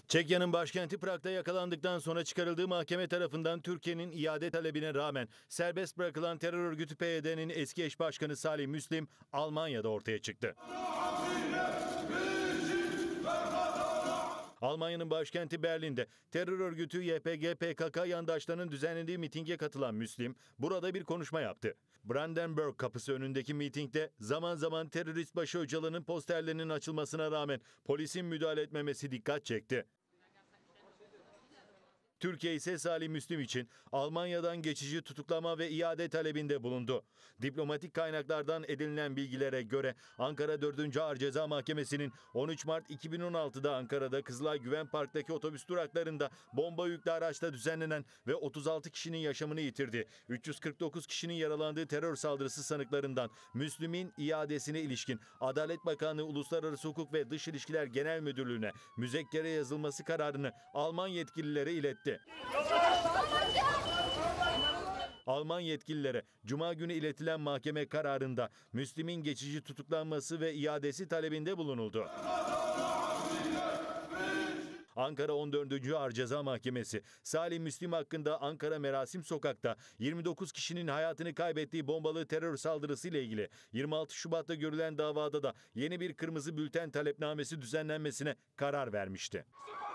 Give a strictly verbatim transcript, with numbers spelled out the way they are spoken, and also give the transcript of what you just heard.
Çekya'nın başkenti Prag'da yakalandıktan sonra çıkarıldığı mahkeme tarafından Türkiye'nin iade talebine rağmen serbest bırakılan terör örgütü P Y D'nin eski eş başkanı Salih Müslim Almanya'da ortaya çıktı. Almanya'nın başkenti Berlin'de terör örgütü Y P G P K K yandaşlarının düzenlediği mitinge katılan Müslim burada bir konuşma yaptı. Brandenburg kapısı önündeki mitingde zaman zaman terörist başı Öcalan'ın posterlerinin açılmasına rağmen polisin müdahale etmemesi dikkat çekti. Türkiye ise Salih Müslim için Almanya'dan geçici tutuklama ve iade talebinde bulundu. Diplomatik kaynaklardan edinilen bilgilere göre Ankara dördüncü Ağır Ceza Mahkemesi'nin on üç Mart iki bin on altıda Ankara'da Kızılay Güven Park'taki otobüs duraklarında bomba yüklü araçta düzenlenen ve otuz altı kişinin yaşamını yitirdiği, üç yüz kırk dokuz kişinin yaralandığı terör saldırısı sanıklarından Müslim'in iadesine ilişkin Adalet Bakanlığı Uluslararası Hukuk ve Dış İlişkiler Genel Müdürlüğü'ne müzekkere yazılması kararını Alman yetkililere iletti. Alman yetkililere Cuma günü iletilen mahkeme kararında Müslim'in geçici tutuklanması ve iadesi talebinde bulunuldu. Ankara on dördüncü Ağır Ceza Mahkemesi, Salih Müslim hakkında Ankara Merasim Sokak'ta yirmi dokuz kişinin hayatını kaybettiği bombalı terör saldırısı ile ilgili yirmi altı Şubat'ta görülen davada da yeni bir kırmızı bülten talepnamesi düzenlenmesine karar vermişti.